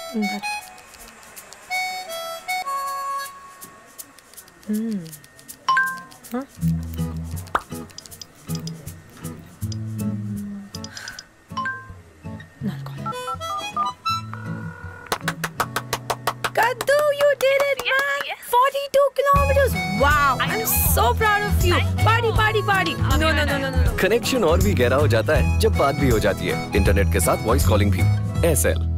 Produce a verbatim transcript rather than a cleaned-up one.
अंदर। हम्म। हाँ? Not calling. Kaddu, you did it, Yes, man! yes. forty-two kilometers. Wow! I I'm know. so proud of you. Thank Party, you. party, party. How No, you no, and no, I? no, no, no. Connection और भी गहरा हो जाता है जब बात भी हो जाती है इंटरनेट के साथ वॉइस कॉलिंग भी। एयरसेल।